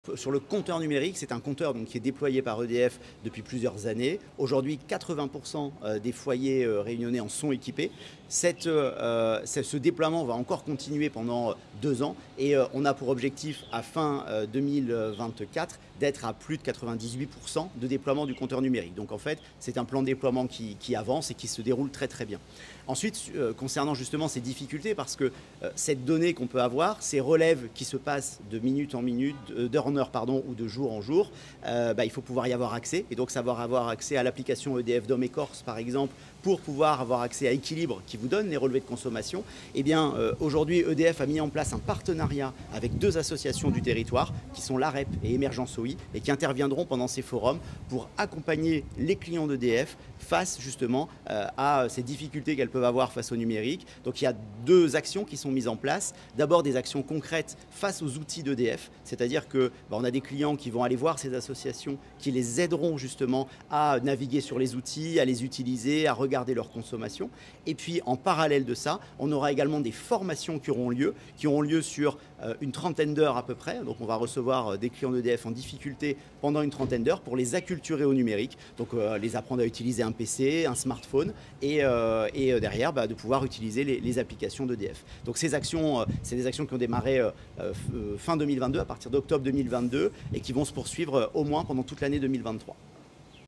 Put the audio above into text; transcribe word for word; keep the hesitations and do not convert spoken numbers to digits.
Sur le compteur numérique, c'est un compteur donc, qui est déployé par E D F depuis plusieurs années. Aujourd'hui, quatre-vingts pour cent des foyers réunionnais en sont équipés. Cette, euh, ce déploiement va encore continuer pendant deux ans et euh, on a pour objectif à fin euh, deux mille vingt-quatre d'être à plus de quatre-vingt-dix-huit pour cent de déploiement du compteur numérique. Donc en fait, c'est un plan de déploiement qui, qui avance et qui se déroule très très bien. Ensuite, euh, concernant justement ces difficultés, parce que euh, cette donnée qu'on peut avoir, ces relèves qui se passent de minute en minute, d'heure en heure, pardon, ou de jour en jour, euh, bah, il faut pouvoir y avoir accès et donc savoir avoir accès à l'application E D F Dom et Corse par exemple pour pouvoir avoir accès à Équilibre qui vous donne les relevés de consommation. Eh bien, euh, aujourd'hui, E D F a mis en place un partenariat avec deux associations du territoire qui sont l'AREP et Émergence O I et qui interviendront pendant ces forums pour accompagner les clients d'E D F face justement euh, à ces difficultés qu'elles peuvent avoir face au numérique. Donc il y a deux actions qui sont mises en place. D'abord des actions concrètes face aux outils d'E D F, c'est-à-dire que bah, on a des clients qui vont aller voir ces associations qui les aideront justement à naviguer sur les outils, à les utiliser, à regarder leur consommation. Et puis en parallèle de ça, on aura également des formations qui auront lieu, qui auront lieu sur euh, une trentaine d'heures à peu près. Donc on va recevoir des clients d'E D F en difficulté pendant une trentaine d'heures pour les acculturer au numérique. Donc euh, les apprendre à utiliser un P C, un smartphone et, euh, et derrière bah, de pouvoir utiliser les, les applications d'E D F. Donc ces actions, euh, c'est des actions qui ont démarré euh, euh, fin deux mille vingt-deux, à partir d'octobre deux mille vingt-deux et qui vont se poursuivre euh, au moins pendant toute l'année deux mille vingt-trois.